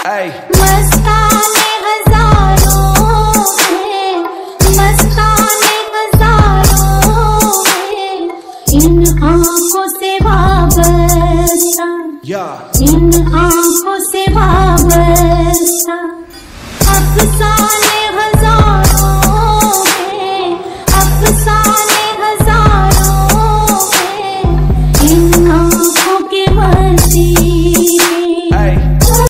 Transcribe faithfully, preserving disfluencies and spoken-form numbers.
मस्ताने हजारों हैं, मस्ताने हजारों हैं, इन आँखों से वाबस्ता, इन आँखों से वाबस्ता। अफसाने हजारों हैं, अफसाने